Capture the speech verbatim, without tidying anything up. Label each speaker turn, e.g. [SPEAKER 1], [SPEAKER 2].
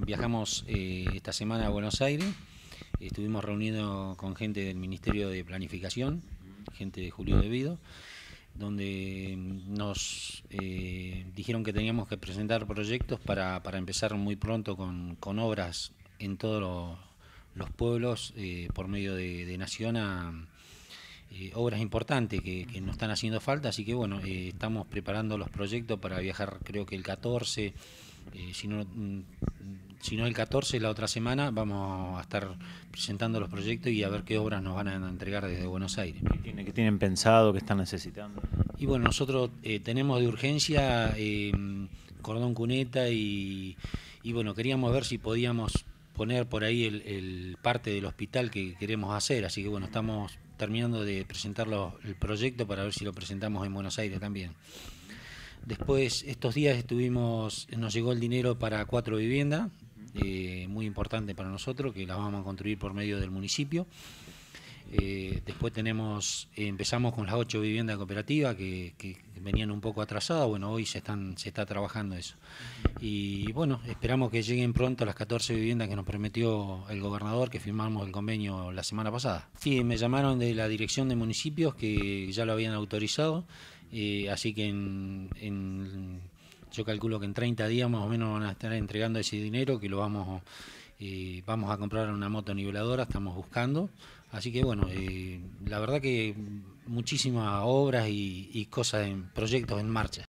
[SPEAKER 1] Viajamos eh, esta semana a Buenos Aires, estuvimos reunidos con gente del Ministerio de Planificación, gente de Julio De Vido, donde nos eh, dijeron que teníamos que presentar proyectos para, para empezar muy pronto con, con obras en todos los, los pueblos eh, por medio de, de Nación a eh, obras importantes que, que nos están haciendo falta, así que bueno, eh, estamos preparando los proyectos para viajar creo que el catorce, eh, si no si no el catorce, la otra semana vamos a estar presentando los proyectos y a ver qué obras nos van a entregar desde Buenos Aires.
[SPEAKER 2] ¿Qué, tiene, qué tienen pensado, qué están necesitando?
[SPEAKER 1] Y bueno, nosotros eh, tenemos de urgencia eh, cordón cuneta y, y bueno, queríamos ver si podíamos poner por ahí el, el parte del hospital que queremos hacer, así que bueno, estamos terminando de presentar los, el proyecto para ver si lo presentamos en Buenos Aires también. Después, estos días estuvimos, nos llegó el dinero para cuatro viviendas, eh, muy importante para nosotros, que las vamos a construir por medio del municipio. Eh, después tenemos, eh, empezamos con las ocho viviendas cooperativas que, que venían un poco atrasadas, bueno, hoy se están se está trabajando eso. Y bueno, esperamos que lleguen pronto las catorce viviendas que nos prometió el gobernador, que firmamos el convenio la semana pasada. Sí, me llamaron de la dirección de municipios que ya lo habían autorizado, eh, así que en, en, yo calculo que en treinta días más o menos van a estar entregando ese dinero, que lo vamos Eh, vamos a comprar una moto niveladora, estamos buscando, así que bueno, eh, la verdad que muchísimas obras y, y cosas, en proyectos en marcha.